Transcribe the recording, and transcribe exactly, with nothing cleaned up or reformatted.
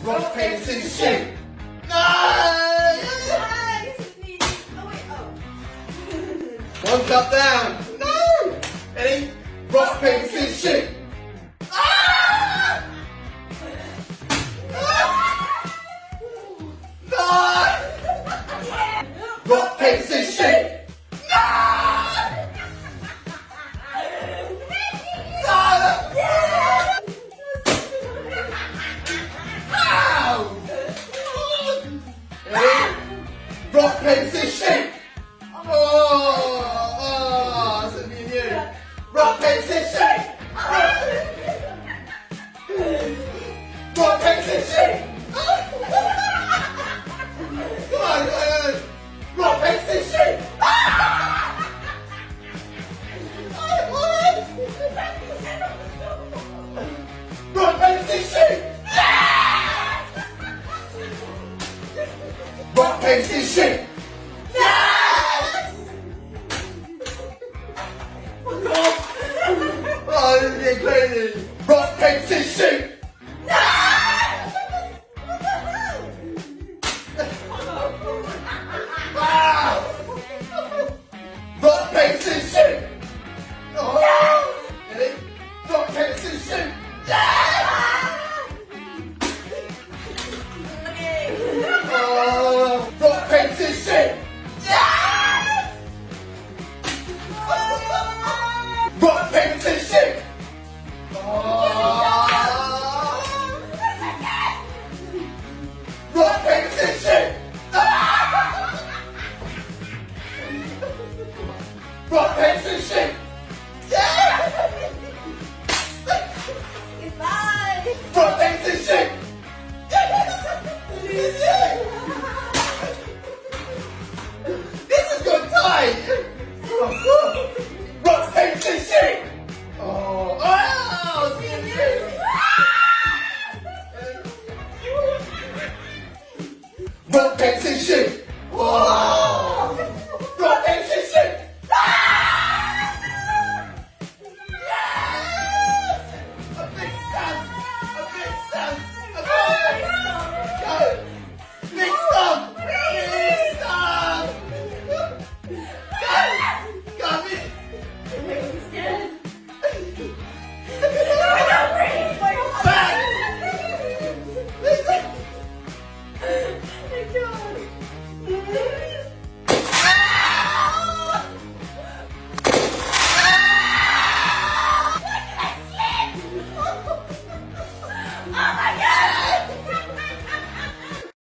Rock, paper, scissors, shoot! No! One cup down. No! Ready? Rock, paper, scissors, shoot! Ah! Ah! No! Rock, paper, scissors, shoot! No! Rock, paper, scissors, shoot! Oh, oh, that's me and you. Rock, paper, scissors, shoot! Rock, paper, scissors, shoot! Come on, come on. Rock, paper, scissors, shoot! Rock, paper, scissors, shoot! Rock, paper, scissors, shoot! Oh, this is getting crazy. Rock, paper, scissors, shoot! Rock, paper, scissors, shoot! Oh. Ready? Rock, paper, scissors, shoot! Oh. Rock, paper, scissors, shoot! Rock, paper, scissors, shoot! Oh. Rock, paper, scissors, shoot! Rock, paper, scissors, shoot! Goodbye. Rock, paper, scissors, shoot! This is good time! Rock, paper, scissors, shoot! Oh, oh, it's me and you! Rock, paper, scissors, shoot! Oh.